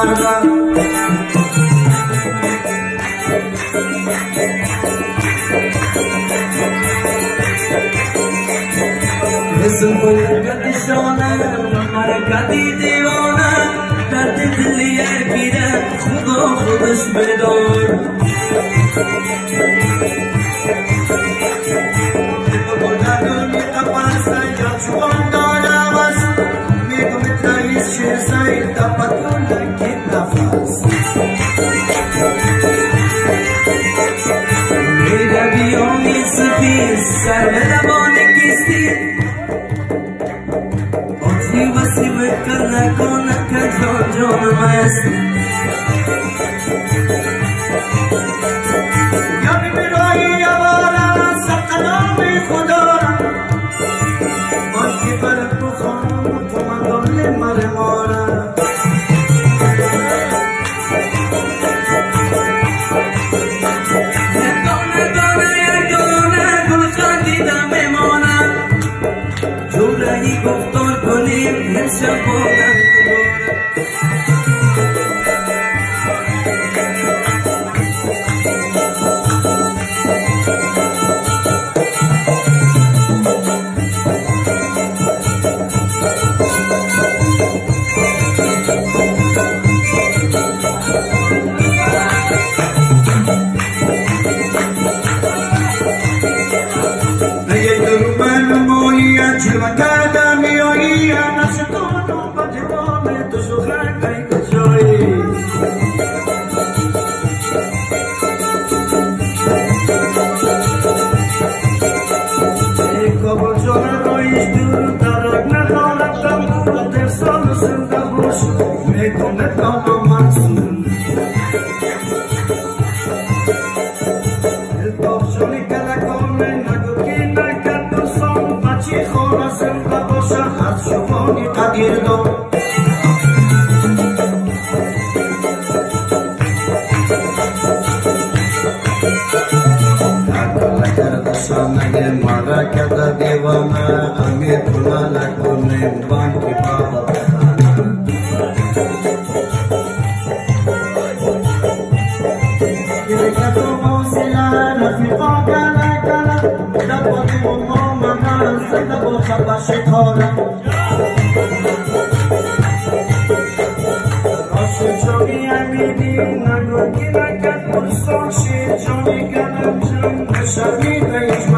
اسم بلد شانه حرکتی دیوانه درد دلی پیره خدا خودش بدار بودن می تپاسه یا چوان دارم است میگو میتایی شیرزایی تپتون لکی نفس میگه بیامی سپیر سر به دبانه کیستی وسی بکر نکنه که جان است یا بیرایی یا بارا سب نام خدا من کی بر بخوام تو من دل مر مارا یگانه گل خندیدم بمانم جمله گفتار کنیم امشب بودن Mara kata dewana, amir pulala kunem bangki baba. Kita tu mosila, rafiqa kala kala, dapat umum mana, sedap berkata sekolah. Rasa jogi amini, nagur kita kat pulsong si jogi kalam jam, sabi baik.